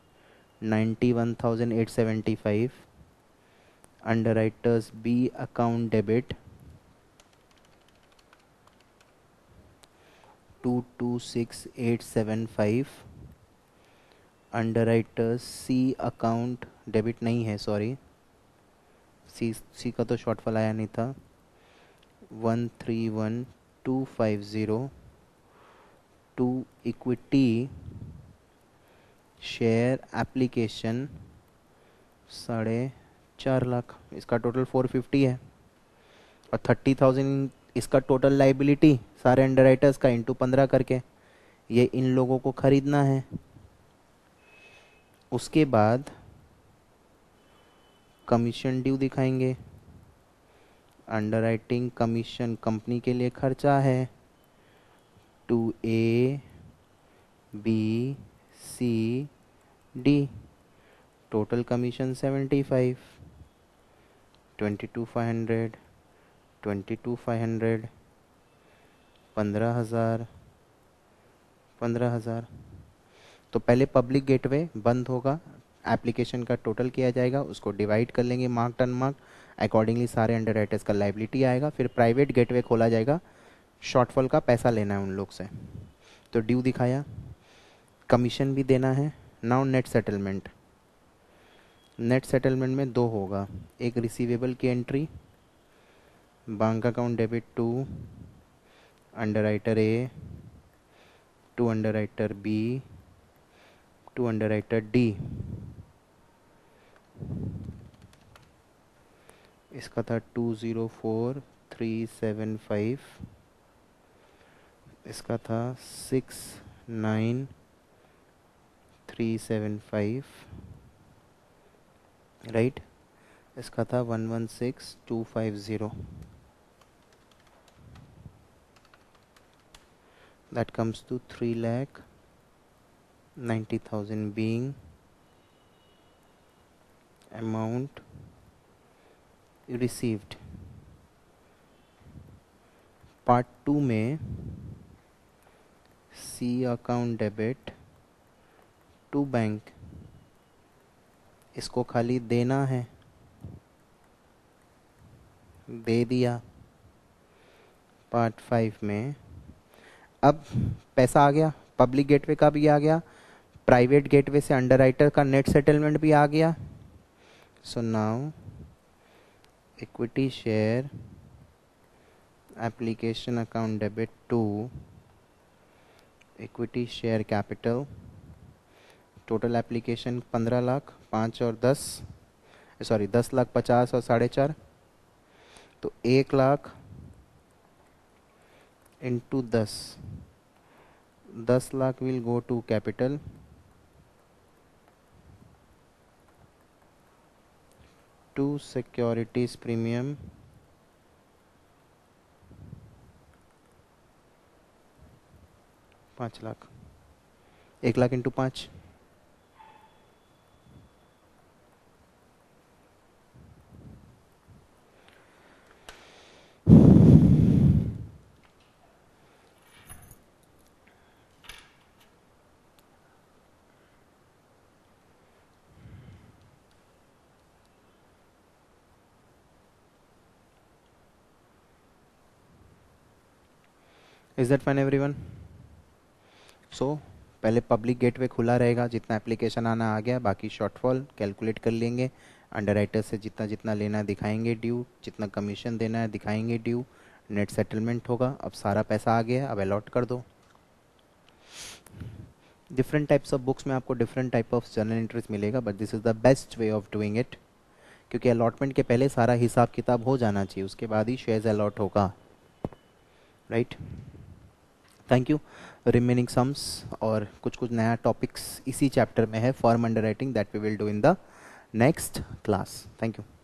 91,875, underwriters B account debit 226,875, underwriters C account debit नहीं है, सॉरी, सी का तो शॉर्टफॉल आया नहीं था, 131,250 to equity share application 4.5 lakh, इसका टोटल 450 है, और 30,000 इसका टोटल लाइबिलिटी सारे अंडरराइटर्स का इंटू 15 करके, ये इन लोगों को खरीदना है। उसके बाद कमीशन ड्यू दिखाएंगे, अंडरराइटिंग कमीशन कंपनी के लिए खर्चा है, to A B C D, total commission 75, 22,500, 22,500, 15,000, 15,000। तो पहले पब्लिक गेटवे बंद होगा, एप्लीकेशन का टोटल किया जाएगा, उसको डिवाइड कर लेंगे मार्क्ड अनमार्क्ड, अकॉर्डिंगली सारे अंडरराइटर्स का लाइबिलिटी आएगा। फिर प्राइवेट गेटवे खोला जाएगा, शॉर्टफॉल का पैसा लेना है उन लोग से। तो ड्यू दिखाया, कमीशन भी देना है। Now net settlement, net settlement में दो होगा, एक रिसीवेबल की entry, bank account debit to underwriter A, to underwriter B, to underwriter D. इसका था 204,375, इसका था 69,375, राइट, इसका था 116,250, that comes to 3,90,000 being amount received। Part 2 में C account debit to bank, इसको खाली देना है, दे दिया। पार्ट 5 में अब पैसा आ गया, पब्लिक गेटवे का भी आ गया, प्राइवेट गेटवे से अंडरराइटर का नेट सेटलमेंट भी आ गया। So now equity share application account debit to equity share capital, total application 15 lakh, 5 और 10, सॉरी 10,50,000 और 4.5, तो 1 lakh into 10, 10 lakh will go to capital, to securities premium, ₹5,00,000, 1 lakh into 5, is that fine everyone? So पहले public gateway खुला रहेगा, जितना एप्लीकेशन आना आ गया, बाकी शॉर्टफॉल कैलकुलेट कर लेंगे, अंडरराइटर से जितना जितना लेना है दिखाएंगे ड्यू, जितना कमीशन देना है दिखाएंगे ड्यू, नेट सेटलमेंट होगा। अब सारा पैसा आ गया, अब अलॉट कर दो। डिफरेंट टाइप्स ऑफ बुक्स में आपको different type of journal entries मिलेगा, but this is the best way of doing it, क्योंकि अलॉटमेंट के पहले सारा हिसाब किताब हो जाना चाहिए, उसके बाद ही शेयर्स अलॉट होगा, right? Thank you. Remaining sums और कुछ कुछ नया टॉपिक्स इसी चैप्टर में है firm underwriting, that we will do in the next class. Thank you.